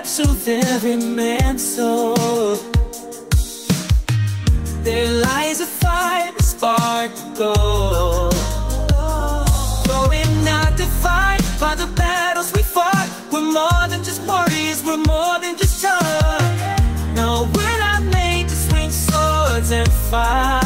soothe every man's soul. There lies a fire, a spark of gold. Though we're not defined by the battles we fought, we're more than just warriors, we're more than just tough. No, we're not made to swing swords and fight.